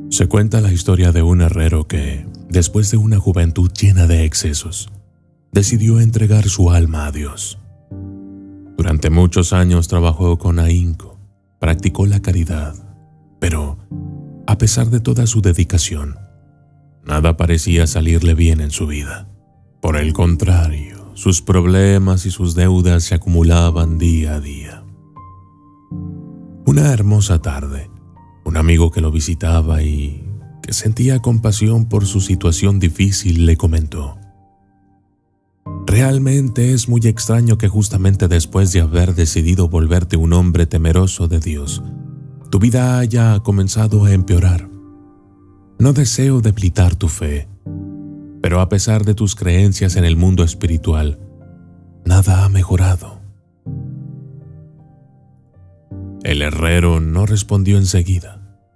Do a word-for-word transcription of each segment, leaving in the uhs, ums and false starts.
Se cuenta la historia de un herrero que, después de una juventud llena de excesos, decidió entregar su alma a Dios. Durante muchos años trabajó con ahínco, practicó la caridad, pero, a pesar de toda su dedicación, nada parecía salirle bien en su vida. Por el contrario, sus problemas y sus deudas se acumulaban día a día. Una hermosa tarde, un amigo que lo visitaba y que sentía compasión por su situación difícil le comentó: «Realmente es muy extraño que justamente después de haber decidido volverte un hombre temeroso de Dios, tu vida haya comenzado a empeorar. No deseo debilitar tu fe, pero a pesar de tus creencias en el mundo espiritual, nada ha mejorado». El herrero no respondió enseguida.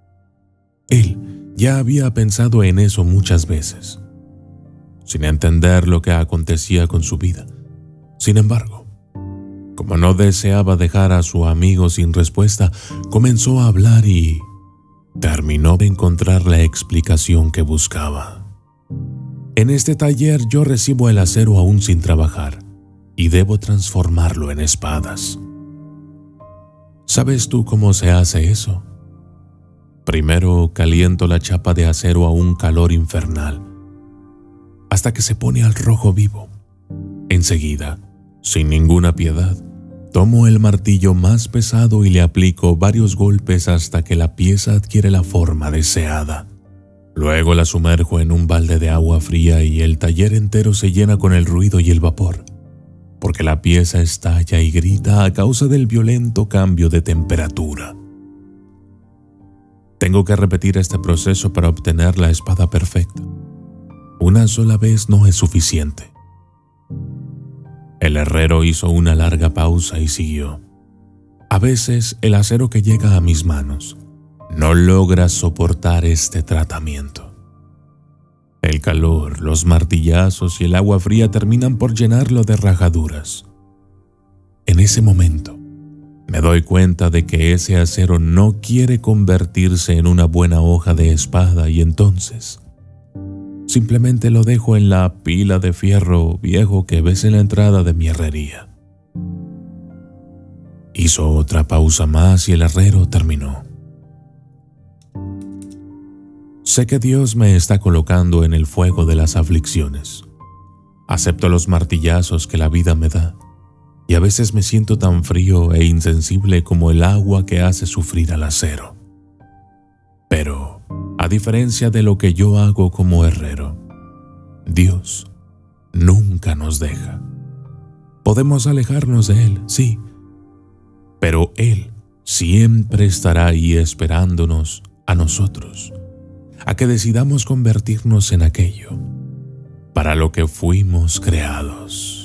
Él ya había pensado en eso muchas veces, sin entender lo que acontecía con su vida. Sin embargo, como no deseaba dejar a su amigo sin respuesta, comenzó a hablar y terminó de encontrar la explicación que buscaba. «En este taller yo recibo el acero aún sin trabajar y debo transformarlo en espadas. ¿Sabes tú cómo se hace eso? Primero caliento la chapa de acero a un calor infernal, hasta que se pone al rojo vivo. Enseguida, sin ninguna piedad, tomo el martillo más pesado y le aplico varios golpes hasta que la pieza adquiere la forma deseada. Luego la sumerjo en un balde de agua fría y el taller entero se llena con el ruido y el vapor, porque la pieza estalla y grita a causa del violento cambio de temperatura. Tengo que repetir este proceso para obtener la espada perfecta. Una sola vez no es suficiente». El herrero hizo una larga pausa y siguió: «A veces el acero que llega a mis manos no logra soportar este tratamiento. El calor, los martillazos y el agua fría terminan por llenarlo de rajaduras. En ese momento, me doy cuenta de que ese acero no quiere convertirse en una buena hoja de espada y entonces simplemente lo dejo en la pila de fierro viejo que ves en la entrada de mi herrería». Hizo otra pausa más y el herrero terminó: «Sé que Dios me está colocando en el fuego de las aflicciones. Acepto los martillazos que la vida me da, y a veces me siento tan frío e insensible como el agua que hace sufrir al acero. Pero, a diferencia de lo que yo hago como herrero, Dios nunca nos deja. Podemos alejarnos de Él, sí, pero Él siempre estará ahí esperándonos a nosotros, a que decidamos convertirnos en aquello para lo que fuimos creados».